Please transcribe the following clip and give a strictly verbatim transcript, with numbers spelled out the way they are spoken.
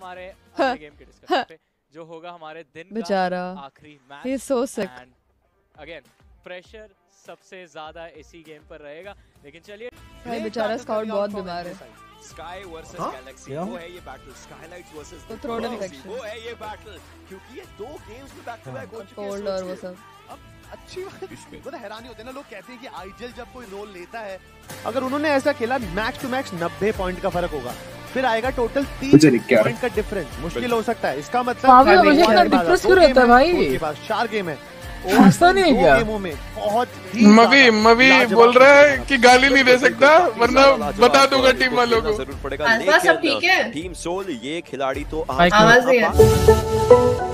हमारे अगले गेम के डिस्कशन पे जो होगा हमारे दिन का आखिरी match. He is so sick. Again pressure सबसे ज्यादा इसी गेम पर रहेगा, लेकिन चलिए भाई बेचारा स्काउट बहुत बीमार है। स्काई वर्सेस गैलेक्सी वो है ये बैटल, स्काईलाइट्स वर्सेस तो थ्रोट इन्फेक्शन वो है ये बैटल, क्योंकि ये दो गेम्स में बैक टू बैक हो चुके हैं। कोल्ड और वो सब अब अच्छी बात वो तो हैरानी होते हैं ना, लोग कहते हैं कि आईजीएल जब कोई रोल लेता है, अगर उन्होंने ऐसा खेला मैच टू मैच नब्बे पॉइंट का फर्क होगा, फिर आएगा टोटल तीन पॉइंट का डिफरेंस, मुश्किल हो सकता है। इसका मतलब के पास चार गेम है, ऐसा नहीं है क्या? गेमों में बहुत मवी मवी बोल रहा है कि गाली नहीं दे सकता, वरना बता दूंगा टीम वालों को। जरूर पड़ेगा, सब ठीक है। टीम सोल ये खिलाड़ी तो आवाज नहीं है।